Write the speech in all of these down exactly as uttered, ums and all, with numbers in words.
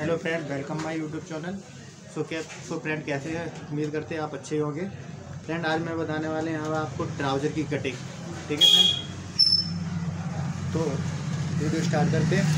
Hello friend, welcome my YouTube channel. So क्या so friend कैसे हैं? उम्मीद करते हैं आप अच्छे होंगे। फ्रेंड आज मैं बताने वाले हैं आपको ट्राउज़र की कटिंग। ठीक है फ्रेंड, तो वीडियो स्टार्ट करते हैं।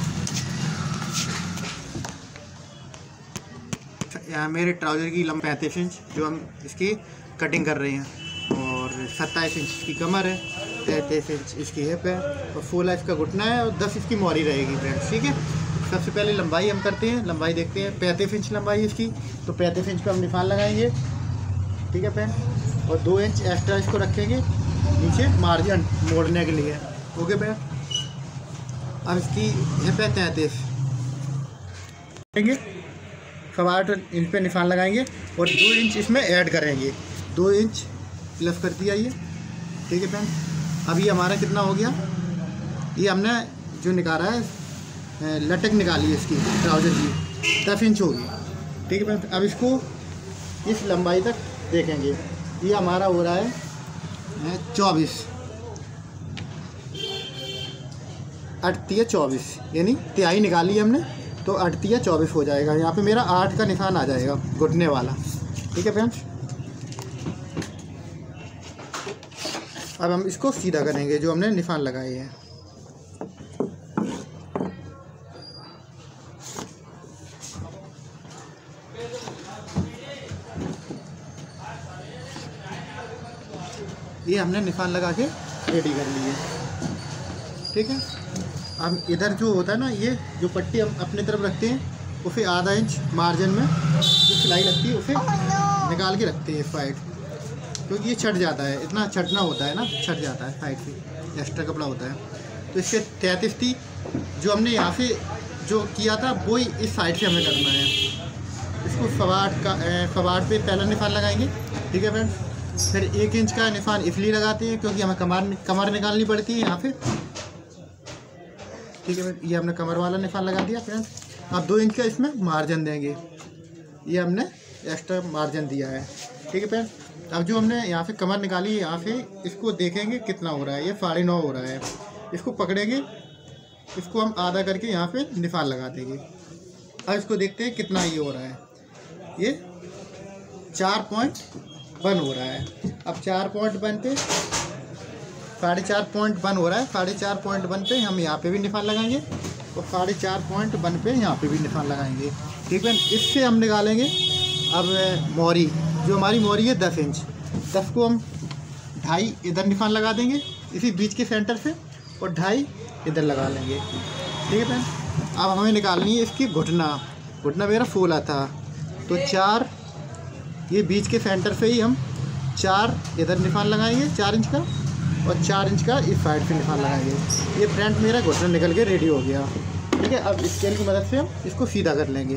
यहाँ मेरे ट्राउज़र की लंबाई पैंतीस इंच जो हम इसकी कटिंग कर रहे हैं, और सत्ताईस इंच की कमर है, तैंतीस इंच इसकी हिप है, और सोलह इसका घुटना है, और दस इसकी मोरी रहेगी फ्रेंड्स। ठीक है, सबसे पहले लंबाई हम करते हैं। लंबाई देखते हैं, पैंतीस इंच लंबाई इसकी, तो पैंतीस इंच पे हम निशान लगाएंगे। ठीक है फ्रेंड, और दो इंच एक्स्ट्रा इसको रखेंगे नीचे मार्जिन मोड़ने के लिए। ओके फ्रेंड, अब इसकी हिप है तैंतीस, सवा आठ इंच पे निशान लगाएंगे, और दो इंच इसमें ऐड करेंगे। दो इंच प्लस कर दिया ये। ठीक है फ्रेंड, अब ये हमारा कितना हो गया? ये हमने जो निकाला है लटक निकाली इसकी ट्राउज़र की, दस इंच होगी। ठीक है फ्रेंड, अब इसको इस लंबाई तक देखेंगे। ये हमारा हो रहा है चौबीस, अड़तीस चौबीस, यानी तिहाई निकाली है हमने, तो अड़तीस चौबीस हो जाएगा। यहाँ पे मेरा आठ का निशान आ जाएगा घुटने वाला। ठीक है फ्रेंड्स, अब हम इसको सीधा करेंगे जो हमने निशान लगाए हैं। ये हमने निशान लगा के रेडी कर लिए। ठीक है, अब इधर जो होता है ना, ये जो पट्टी हम अपनी तरफ रखते हैं, उसे आधा इंच मार्जिन में जो सिलाई लगती है उसे निकाल के रखते हैं साइड, क्योंकि ये छट जाता है। इतना छटना होता है ना, छट जाता है साइड से, एक्स्ट्रा कपड़ा होता है। तो इसके तैंतीस थी जो हमने यहाँ से जो किया था, वो ही इस साइड से हमें करना है। इसको सवा आठ का सवा आठ पे पहला निशान लगाएंगे। ठीक है फ्रेंड्स, फिर एक इंच का निशान इसलिए लगाते हैं क्योंकि हमें कमर कमर निकालनी पड़ती है यहाँ पे। ठीक है, ये हमने कमर वाला निशान लगा दिया फ्रेंड्स। अब दो इंच का इसमें मार्जिन देंगे, ये हमने एक्स्ट्रा मार्जिन दिया है। ठीक है फ्रेंड्स, अब जो हमने यहाँ से कमर निकाली है, यहाँ से इसको देखेंगे कितना हो रहा है। ये साढ़े नौ हो रहा है। इसको पकड़ेंगे, इसको हम आधा करके यहाँ पे निशान लगा देंगे। अब इसको देखते हैं कितना ये हो रहा है। ये चार पॉइंट वन हो रहा है। अब चार पॉइंट वन पे साढ़े चार पॉइंट वन हो रहा है। साढ़े चार पॉइंट वन पे हम यहाँ पे भी निशान लगाएंगे, और साढ़े चार पॉइंट वन पे यहाँ पे भी निशान लगाएंगे। ठीक है, इससे हम निकालेंगे अब मोरी। जो हमारी मोरी है दस इंच, दस को हम ढाई इधर निशान लगा देंगे इसी बीच के सेंटर से, और ढाई इधर लगा लेंगे। ठीक है फ्रेंड, अब हमें निकालनी है इसकी घुटना। घुटना मेरा सोलह था, तो चार ये बीच के सेंटर से ही हम चार इधर निशान लगाएंगे, चार इंच का, और चार इंच का इस साइड से निशान लगाएंगे। ये फ्रंट मेरा घुटना निकल के रेडी हो गया। ठीक है, अब स्केल की मदद से हम इसको सीधा कर लेंगे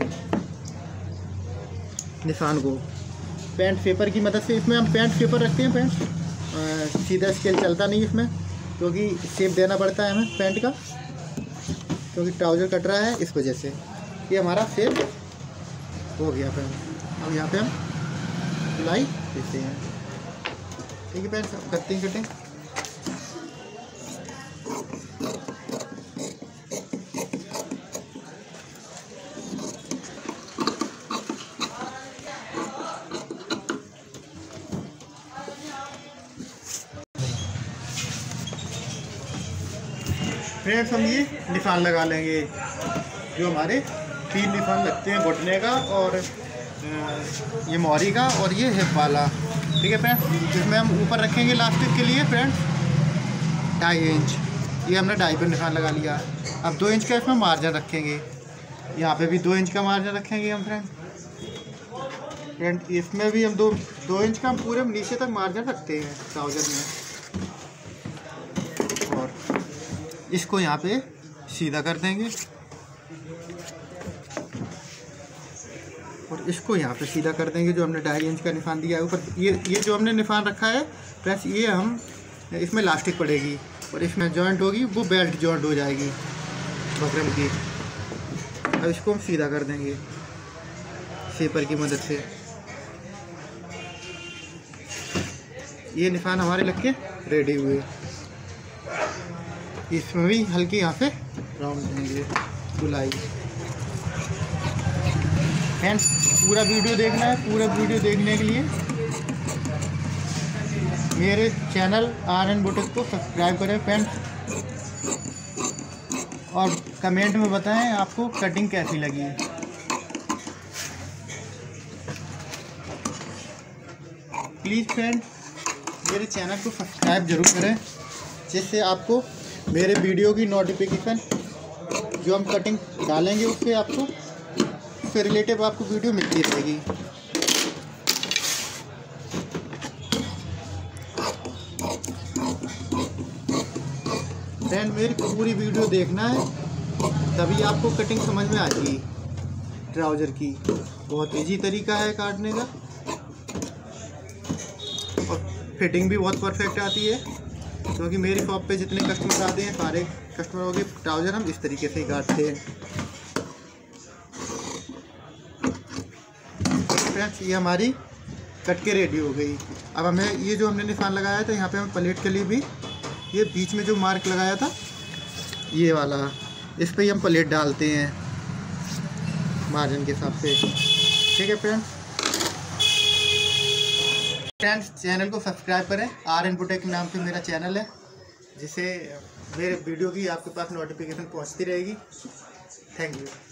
निशान को। पैंट पेपर की मदद से, इसमें हम पैंट पेपर रखते हैं पैंट, सीधा स्केल चलता नहीं इसमें, क्योंकि शेप देना पड़ता है हमें पैंट का, क्योंकि ट्राउज़र कट रहा है इस वजह से। ये हमारा शेप हो गया फ्रेंड। अब यहाँ पे हम सिलाई देते हैं। ठीक है फ्रेंड्स, करते हैं कटिंग। फ्रेंड्स, हम ये निशान लगा लेंगे जो हमारे तीन निशान लगते हैं, घुटने का, और ये मोरी का, और ये हिप वाला। ठीक है फ्रेंड्स, इसमें हम ऊपर रखेंगे इलास्टिक के लिए फ्रेंड्स ढाई इंच। ये हमने ढाई पर निशान लगा लिया। अब दो इंच का इसमें मार्जिन रखेंगे, यहाँ पे भी दो इंच का मार्जिन रखेंगे हम फ्रेंड। फ्रेंड इसमें भी हम दो दो इंच का हम पूरे नीचे तक मार्जिन रखते हैं ट्राउज़र में, और इसको यहाँ पे सीधा कर देंगे, और इसको यहाँ पे सीधा कर देंगे जो हमने ढाई इंच का निशान दिया है ऊपर। ये ये जो हमने निशान रखा है प्लस ये हम इसमें इलास्टिक पड़ेगी, और इसमें जॉइंट होगी, वो बेल्ट जॉइंट हो जाएगी बकरम की। अब इसको हम सीधा कर देंगे शेपर की मदद से। ये निशान हमारे लग के रेडी हुए। इसमें भी हल्की यहाँ पे राउंड देंगे गुलाई। फ्रेंड्स पूरा वीडियो देखना है। पूरा वीडियो देखने के लिए मेरे चैनल आर एन बुटीक को सब्सक्राइब करें फ्रेंड्स, और कमेंट में बताएं आपको कटिंग कैसी लगी। प्लीज़ फ्रेंड्स मेरे चैनल को सब्सक्राइब जरूर करें, जिससे आपको मेरे वीडियो की नोटिफिकेशन जो हम कटिंग डालेंगे उससे आपको उससे रिलेटिव आपको वीडियो मिलती रहेगी। फ्रेंड मेरी पूरी वीडियो देखना है, तभी आपको कटिंग समझ में आएगी। ट्राउज़र की बहुत इजी तरीका है काटने का, और फिटिंग भी बहुत परफेक्ट आती है, क्योंकि मेरी शॉप पे जितने कस्टमर आते हैं सारे कस्टमरों के ट्राउज़र हम इस तरीके से ही काटते हैं। फ्रेंड्स ये हमारी कट के रेडी हो गई। अब हमें ये जो हमने निशान लगाया था यहाँ पे हम प्लेट के लिए भी ये बीच में जो मार्क लगाया था ये वाला, इस पे ही हम प्लेट डालते हैं मार्जिन के हिसाब से। ठीक है फ्रेंड्स, फ्रेंड्स चैनल को सब्सक्राइब करें। आर एन बुटीक के नाम से मेरा चैनल है, जिससे मेरे वीडियो की आपके पास नोटिफिकेशन पहुंचती रहेगी। Thank you.